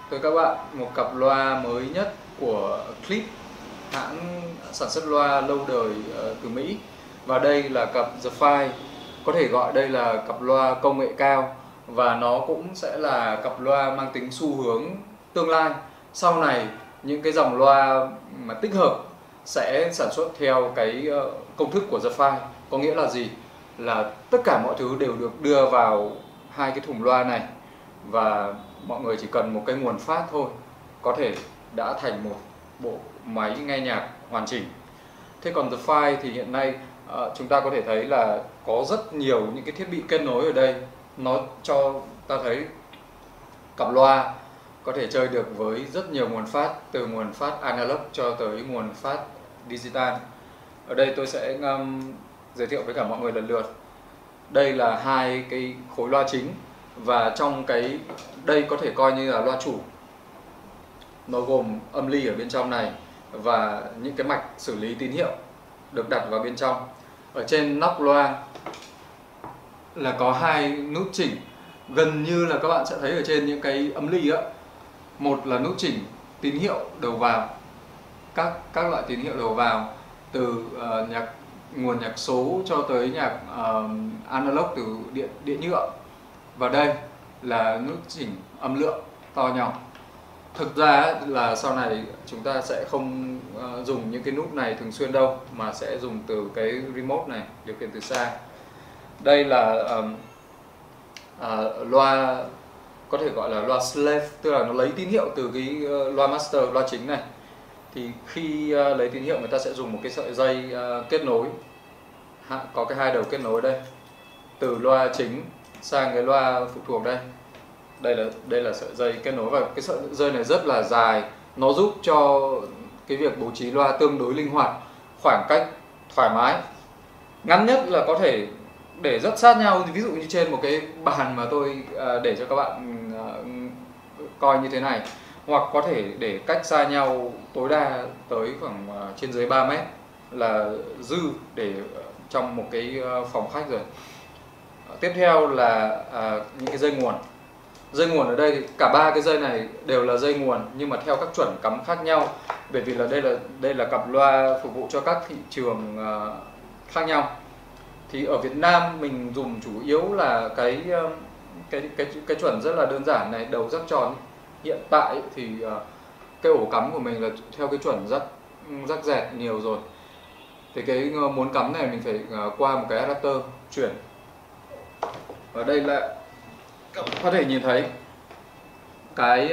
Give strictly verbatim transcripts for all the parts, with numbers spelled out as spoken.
tới các bạn một cặp loa mới nhất của Klipsch, hãng sản xuất loa lâu đời uh, từ Mỹ. Và đây là cặp The Five, có thể gọi đây là cặp loa công nghệ cao, và nó cũng sẽ là cặp loa mang tính xu hướng tương lai. Sau này những cái dòng loa mà tích hợp sẽ sản xuất theo cái uh, công thức của The Five. Có nghĩa là gì? Là tất cả mọi thứ đều được đưa vào hai cái thùng loa này, và mọi người chỉ cần một cái nguồn phát thôi có thể đã thành một bộ máy nghe nhạc hoàn chỉnh. Thế còn The Five thì hiện nay uh, chúng ta có thể thấy là có rất nhiều những cái thiết bị kết nối ở đây. Nó cho ta thấy cặp loa có thể chơi được với rất nhiều nguồn phát, từ nguồn phát analog cho tới nguồn phát digital. Ở đây tôi sẽ um, giới thiệu với cả mọi người lần lượt. Đây là hai cái khối loa chính, và trong cái đây có thể coi như là loa chủ. Nó gồm âm ly ở bên trong này và những cái mạch xử lý tín hiệu được đặt vào bên trong. Ở trên nóc loa là có hai nút chỉnh, gần như là các bạn sẽ thấy ở trên những cái âm ly á. Một là nút chỉnh tín hiệu đầu vào, các các loại tín hiệu đầu vào, từ uh, nhạc nguồn nhạc số cho tới nhạc uh, analog từ điện điện nhựa. Và đây là nút chỉnh âm lượng to nhỏ. Thực ra là sau này chúng ta sẽ không uh, dùng những cái nút này thường xuyên đâu, mà sẽ dùng từ cái remote này, điều khiển từ xa. Đây là um, uh, loa có thể gọi là loa slave, tức là nó lấy tín hiệu từ cái uh, loa master, loa chính này. Thì khi uh, lấy tín hiệu, người ta sẽ dùng một cái sợi dây uh, kết nối, ha, có cái hai đầu kết nối đây, từ loa chính sang cái loa phụ thuộc đây. Đây là đây là sợi dây kết nối, và cái sợi dây này rất là dài, nó giúp cho cái việc bố trí loa tương đối linh hoạt, khoảng cách thoải mái. Ngắn nhất là có thể để rất sát nhau, ví dụ như trên một cái bàn mà tôi uh, để cho các bạn uh, coi như thế này, hoặc có thể để cách xa nhau tối đa tới khoảng uh, trên dưới ba mét là dư để uh, trong một cái uh, phòng khách rồi. Uh, tiếp theo là uh, những cái dây nguồn. Dây nguồn ở đây thì cả ba cái dây này đều là dây nguồn, nhưng mà theo các chuẩn cắm khác nhau, bởi vì là đây là đây là cặp loa phục vụ cho các thị trường uh, khác nhau. Thì ở Việt Nam mình dùng chủ yếu là cái cái cái cái chuẩn rất là đơn giản này, đầu rắc tròn. Hiện tại thì uh, cái ổ cắm của mình là theo cái chuẩn rắc rắc dẹt nhiều rồi. Thì cái uh, muốn cắm này mình phải uh, qua một cái adapter chuyển. Ở đây là các bạn có thể nhìn thấy cái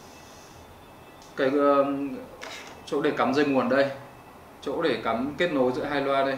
cái uh, chỗ để cắm dây nguồn đây, chỗ để cắm kết nối giữa hai loa đây.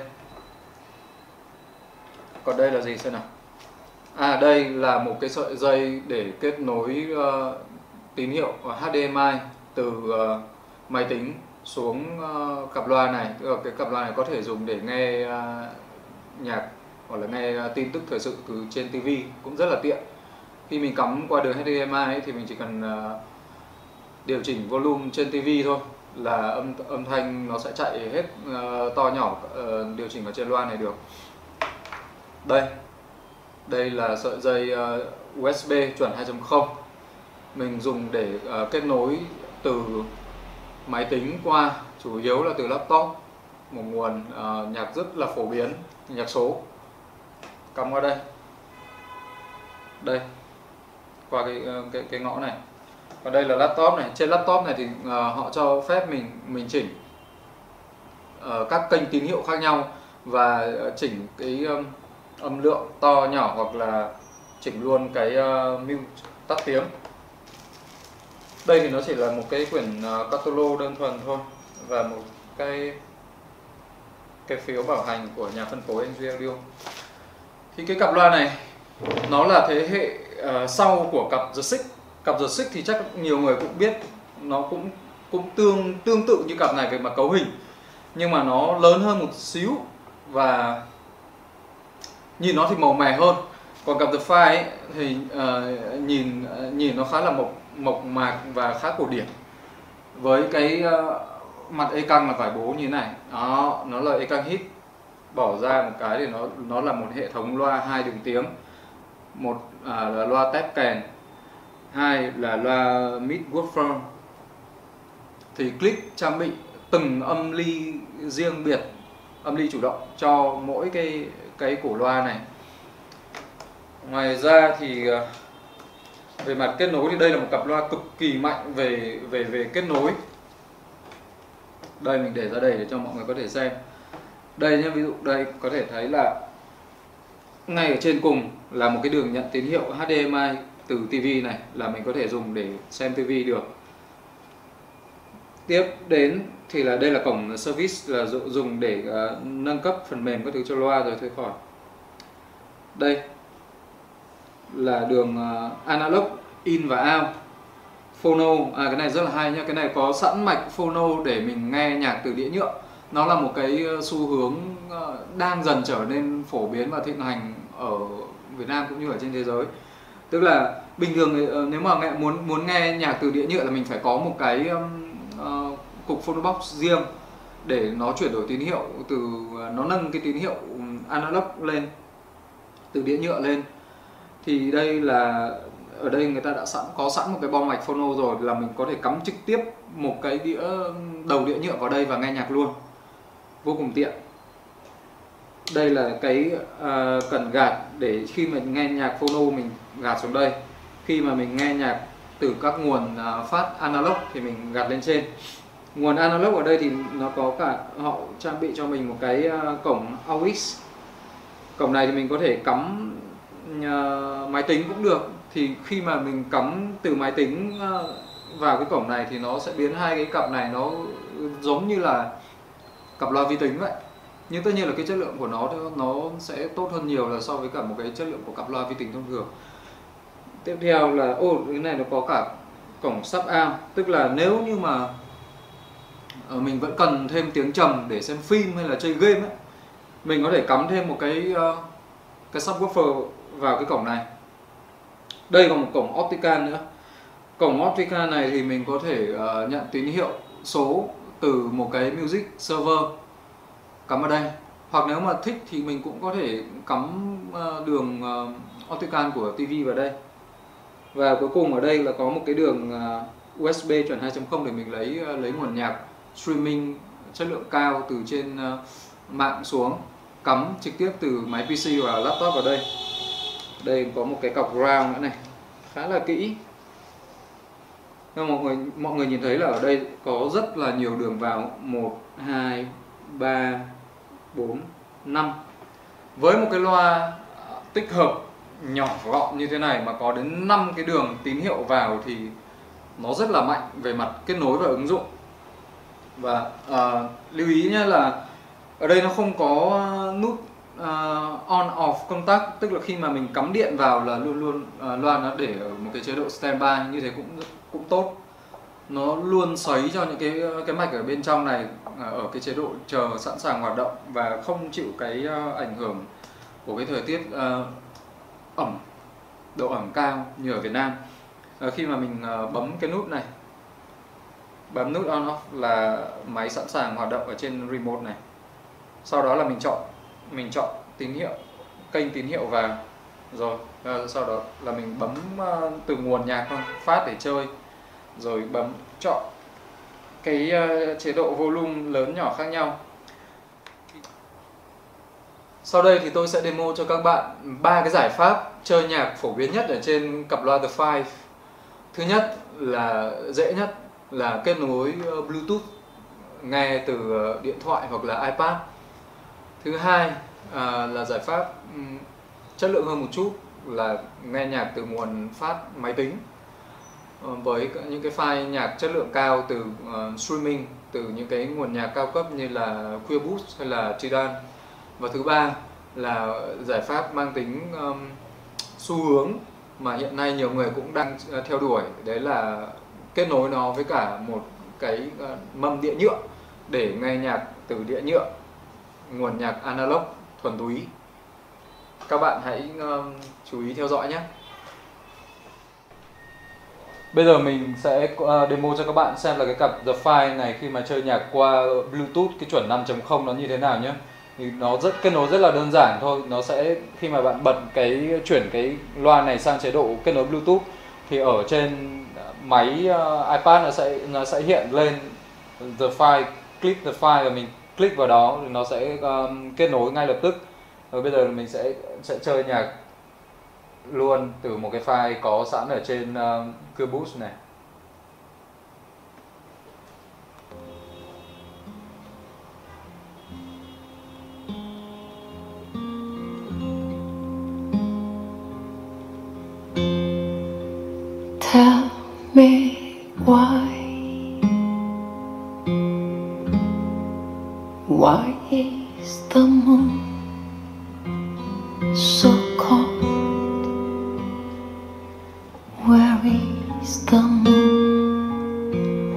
Còn đây là gì xem nào? À, đây là một cái sợi dây để kết nối uh, tín hiệu H D M I từ uh, máy tính xuống uh, cặp loa này. Tức là cái cặp loa này có thể dùng để nghe uh, nhạc hoặc là nghe uh, tin tức thời sự từ trên ti vi, cũng rất là tiện. Khi mình cắm qua đường H D M I ấy, thì mình chỉ cần uh, điều chỉnh volume trên ti vi thôi là âm âm thanh nó sẽ chạy hết uh, to nhỏ, uh, điều chỉnh ở trên loa này được. Đây, đây là sợi dây uh, U S B chuẩn hai chấm không. Mình dùng để uh, kết nối từ máy tính qua, chủ yếu là từ laptop, một nguồn uh, nhạc rất là phổ biến, nhạc số. Cắm qua đây, đây, qua cái uh, cái cái ngõ này. Và đây là laptop này. Trên laptop này thì uh, họ cho phép mình mình chỉnh uh, các kênh tín hiệu khác nhau, và uh, chỉnh cái um, âm lượng to nhỏ, hoặc là chỉnh luôn cái uh, mute tắt tiếng. Đây thì nó chỉ là một cái quyển uh, catalog đơn thuần thôi, và một cái cái phiếu bảo hành của nhà phân phối en gi Audio. Thì cái cặp loa này nó là thế hệ uh, sau của cặp The Six. Cặp The Six thì chắc nhiều người cũng biết, nó cũng cũng tương tương tự như cặp này về mặt cấu hình, nhưng mà nó lớn hơn một xíu và nhìn nó thì màu mè hơn. Còn cặp The Five ấy, thì uh, nhìn uh, nhìn nó khá là mộc mộc mạc và khá cổ điển, với cái uh, mặt e căng là vải bố như thế này. Đó, nó là e căng hít, bỏ ra một cái thì nó nó là một hệ thống loa hai đường tiếng, một uh, là loa tép kèn, hai là loa mid-woofer. Thì Klip trang bị từng âm ly riêng biệt, âm ly chủ động cho mỗi cái cái cổ loa này. Ngoài ra thì về mặt kết nối thì đây là một cặp loa cực kỳ mạnh về về về kết nối. Đây mình để ra đây để cho mọi người có thể xem. Đây nhé, ví dụ đây có thể thấy là ngay ở trên cùng là một cái đường nhận tín hiệu hát đê em i từ tivi này, là mình có thể dùng để xem tivi được. Tiếp đến thì là đây là cổng service, là dùng để uh, nâng cấp phần mềm các thứ cho loa rồi thôi khỏi. Đây là đường uh, analog in và out. Phono, à cái này rất là hay nhá, cái này có sẵn mạch phono để mình nghe nhạc từ đĩa nhựa. Nó là một cái xu hướng uh, đang dần trở nên phổ biến và thịnh hành ở Việt Nam cũng như ở trên thế giới. Tức là bình thường uh, nếu mà nghe, muốn muốn nghe nhạc từ đĩa nhựa là mình phải có một cái um, uh, cục phono box riêng để nó chuyển đổi tín hiệu từ uh, nó nâng cái tín hiệu analog lên từ đĩa nhựa lên. Thì đây là ở đây người ta đã sẵn có sẵn một cái bo mạch phono rồi, là mình có thể cắm trực tiếp một cái đĩa đầu đĩa nhựa vào đây và nghe nhạc luôn, vô cùng tiện. Đây là cái uh, cần gạt để khi mình nghe nhạc phono mình gạt xuống đây. Khi mà mình nghe nhạc từ các nguồn uh, phát analog thì mình gạt lên trên. Nguồn analog ở đây thì nó có cả, họ trang bị cho mình một cái uh, cổng a u ích. Cổng này thì mình có thể cắm uh, máy tính cũng được. Thì khi mà mình cắm từ máy tính uh, vào cái cổng này thì nó sẽ biến hai cái cặp này nó giống như là cặp loa vi tính vậy. Nhưng tất nhiên là cái chất lượng của nó nó sẽ tốt hơn nhiều là so với cả một cái chất lượng của cặp loa vi tính thông thường. Tiếp theo là ô cái này nó có cả cổng sub amp, tức là nếu như mà mình vẫn cần thêm tiếng trầm để xem phim hay là chơi game ấy, mình có thể cắm thêm một cái uh, cái subwoofer vào cái cổng này. Đây còn một cổng optical nữa. Cổng optical này thì mình có thể uh, nhận tín hiệu số từ một cái music server cắm ở đây, hoặc nếu mà thích thì mình cũng có thể cắm uh, đường uh, optical của tivi vào đây. Và cuối cùng ở đây là có một cái đường uh, u ét bê chuẩn hai chấm không để mình lấy uh, lấy nguồn nhạc streaming chất lượng cao từ trên uh, mạng xuống, cắm trực tiếp từ máy pê xê và laptop vào đây. Đây có một cái cọc ground nữa này, khá là kỹ. Nhưng mọi người mọi người nhìn thấy là ở đây có rất là nhiều đường vào, một, hai, ba, bốn, năm. Với một cái loa tích hợp nhỏ gọn như thế này mà có đến năm cái đường tín hiệu vào thì nó rất là mạnh về mặt kết nối và ứng dụng. Và uh, lưu ý nhé là ở đây nó không có nút uh, on off công tắc, tức là khi mà mình cắm điện vào là luôn luôn uh, loa nó để ở một cái chế độ standby, như thế cũng cũng tốt. Nó luôn xoáy cho những cái cái mạch ở bên trong này ở cái chế độ chờ sẵn sàng hoạt động và không chịu cái uh, ảnh hưởng của cái thời tiết uh, ẩm, độ ẩm cao như ở Việt Nam. Uh, khi mà mình uh, bấm cái nút này, bấm nút on off là máy sẵn sàng hoạt động ở trên remote này. Sau đó là mình chọn mình chọn tín hiệu, kênh tín hiệu vào rồi. Uh, sau đó là mình bấm uh, từ nguồn nhạc thôi, phát để chơi, rồi bấm chọn cái uh, chế độ volume lớn nhỏ khác nhau. Sau đây thì tôi sẽ demo cho các bạn ba cái giải pháp chơi nhạc phổ biến nhất ở trên cặp loa The Five. Thứ nhất là dễ nhất là kết nối Bluetooth nghe từ điện thoại hoặc là iPad. Thứ hai à, là giải pháp um, chất lượng hơn một chút là nghe nhạc từ nguồn phát máy tính với những cái file nhạc chất lượng cao từ uh, streaming, từ những cái nguồn nhạc cao cấp như là QueerBoost hay là Tidal. Và thứ ba là giải pháp mang tính um, xu hướng mà hiện nay nhiều người cũng đang uh, theo đuổi, đấy là kết nối nó với cả một cái uh, mâm đĩa nhựa để nghe nhạc từ đĩa nhựa, nguồn nhạc analog thuần túy. Các bạn hãy uh, chú ý theo dõi nhé. Bây giờ mình sẽ demo cho các bạn xem là cái cặp The Five này khi mà chơi nhạc qua Bluetooth cái chuẩn năm chấm không nó như thế nào nhé. Thì nó rất kết nối rất là đơn giản thôi. Nó sẽ khi mà bạn bật cái chuyển cái loa này sang chế độ kết nối Bluetooth thì ở trên máy uh, iPad nó sẽ nó sẽ hiện lên the file, click the file, và mình click vào đó thì nó sẽ um, kết nối ngay lập tức. Rồi bây giờ mình sẽ sẽ chơi nhạc luôn từ một cái file có sẵn ở trên uh, QBoost này. Tell me why, why is the moon so cold? Where is the moon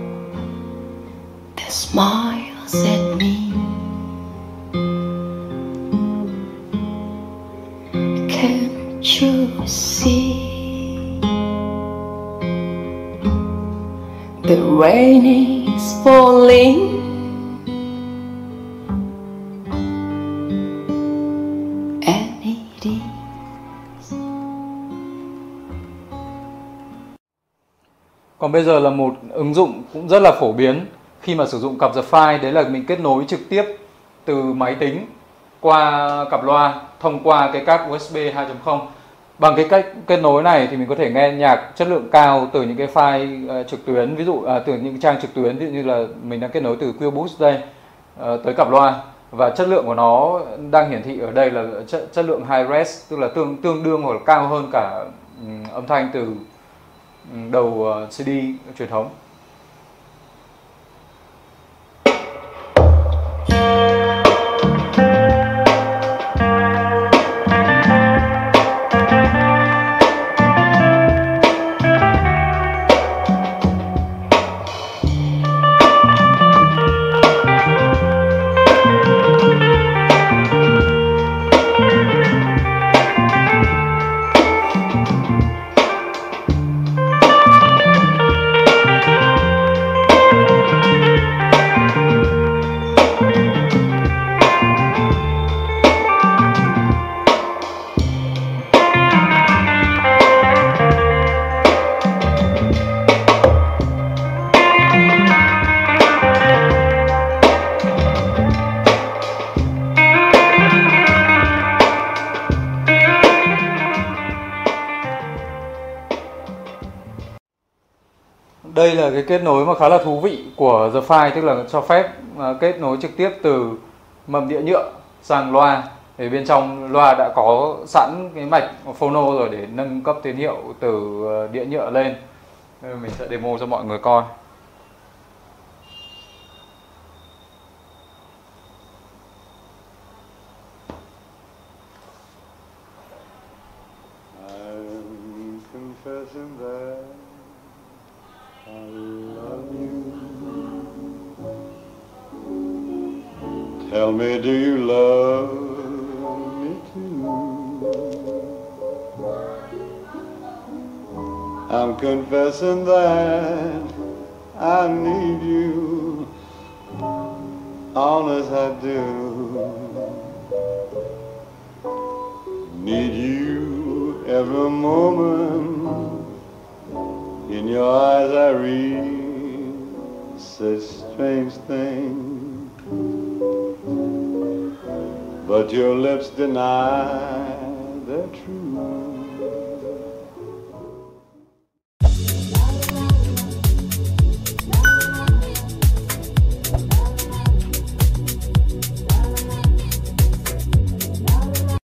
that smiles at me? Can't you see the rain is falling and it is. Còn bây giờ là một ứng dụng cũng rất là phổ biến khi mà sử dụng cặp The File, đấy là mình kết nối trực tiếp từ máy tính qua cặp loa thông qua cái cáp u ét bê hai chấm không. Bằng cái cách kết nối này thì mình có thể nghe nhạc chất lượng cao từ những cái file uh, trực tuyến, ví dụ uh, từ những trang trực tuyến, ví dụ như là mình đang kết nối từ QBoost đây uh, tới cặp loa, và chất lượng của nó đang hiển thị ở đây là chất, chất lượng high res, tức là tương tương đương hoặc là cao hơn cả um, âm thanh từ um, đầu uh, xê đê truyền thống. Đây là cái kết nối mà khá là thú vị của The File, tức là cho phép uh, kết nối trực tiếp từ mầm đĩa nhựa sang loa. Thì bên trong loa đã có sẵn cái mạch phono rồi để nâng cấp tín hiệu từ uh, đĩa nhựa lên. Nên mình sẽ demo cho mọi người coi. I'm confessing that I love you. Tell me, do you love me too? I'm confessing that I need you, honest I do. Need you every moment. In your eyes I read such strange things, but your lips deny the truth.